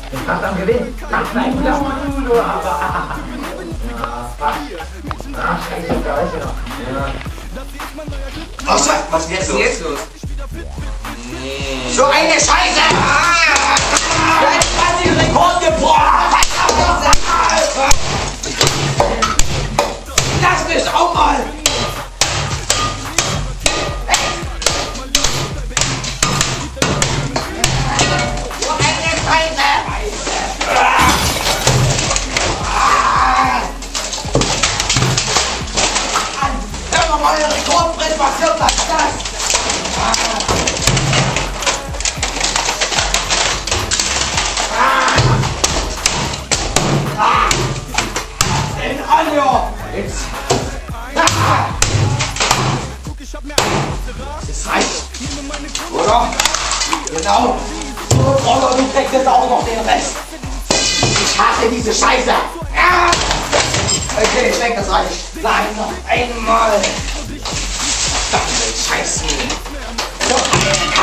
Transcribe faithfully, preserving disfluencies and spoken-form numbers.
Fast am Gewinn. Fast ein guter Mann, du aber. Ja, fast. Ah, scheiße, da ist er noch. Ja. Oh, Scheiße, was ist jetzt los? Was ist jetzt los? Nee. So eine Scheiße! Ah! Jetzt hat die Rekord gebrochen! Lass mich auch mal! So eine Scheiße! Hör mal, euer Rekordbrett, was wird das? Jetzt. Ah. Das reicht. Oder? Genau. So, Roller, du kriegst jetzt auch noch den Rest. Ich hasse diese Scheiße. Ah. Okay, ich denke, das reicht. Nein, noch einmal. Verdammte Scheiße. So.